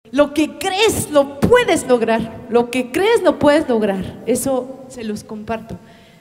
Lo que crees lo puedes lograr. Lo que crees lo puedes lograr. Eso se los comparto.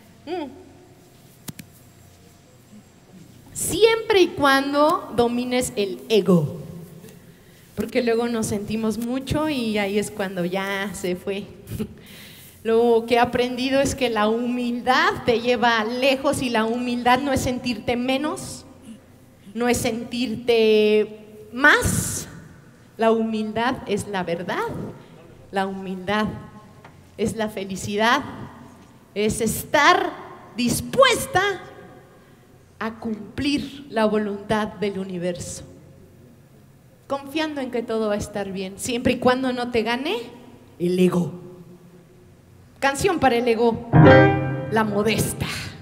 Siempre y cuando domines el ego. Porque luego nos sentimos mucho y ahí es cuando ya se fue. Lo que he aprendido es que la humildad te lleva lejos, y la humildad no es sentirte menos, no es sentirte más. La humildad es la verdad, la humildad es la felicidad, es estar dispuesta a cumplir la voluntad del universo, confiando en que todo va a estar bien, siempre y cuando no te gane el ego. Canción para el ego, La Modesta.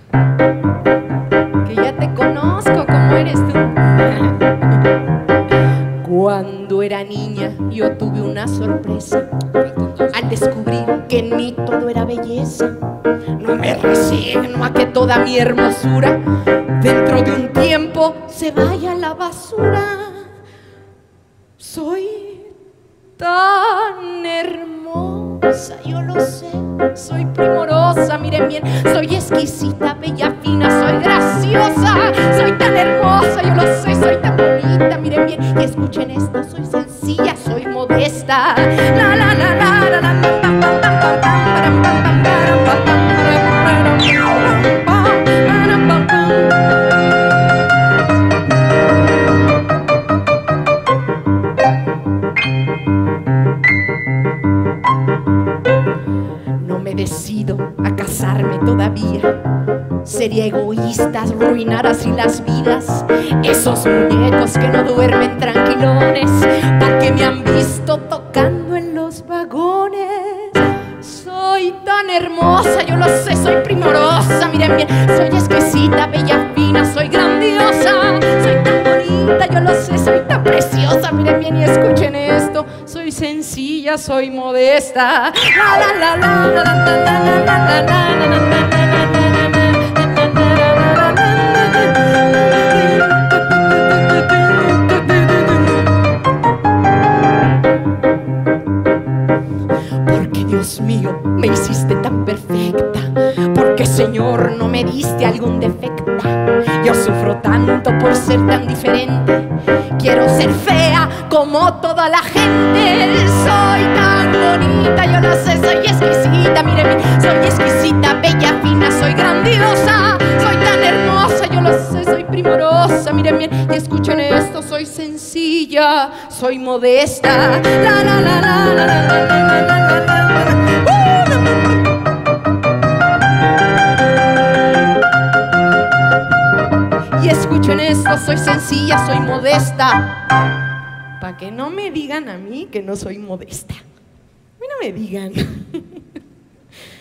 Que ya te conozco como eres tú. Cuando era niña yo tuve una sorpresa al descubrir que en mí todo era belleza. No me resigno a que toda mi hermosura dentro de un tiempo se vaya a la basura. Soy tan hermosa, yo lo sé, soy primorosa, miren bien, soy exquisita, bella, fina, soy graciosa, soy tan hermosa, yo lo sé, soy tan bonita, miren bien, y escuchen esto, soy sencilla, soy modesta. La la la la la la pam pam pam pam pam pam pam pam pam. No me decido a casarme todavía. Sería egoísta arruinar así las vidas. Esos muñecos que no duermen tranquilones porque me han visto tocando en los vagones. Soy tan hermosa, yo lo sé, soy primorosa, miren bien, soy exquisita, bella, fina, soy grandiosa, soy tan bonita, yo lo sé, soy tan preciosa, miren bien y escuchen esto, soy sencilla, soy modesta. La la la la la la la la la la la. Dios mío, me hiciste tan perfecta, porque Señor no me diste algún defecto. Yo sufro tanto por ser tan diferente, quiero ser fea como toda la gente. Soy tan bonita, yo lo sé, soy exquisita, miren, soy exquisita, bella, fina, soy grandiosa, soy tan hermosa, yo lo sé, soy primorosa, miren bien y escuchen esto, soy sencilla, soy modesta. La la la la la la la la la. Y escuchen esto, soy sencilla, soy modesta. Para que no me digan a mí que no soy modesta. A mí no me digan.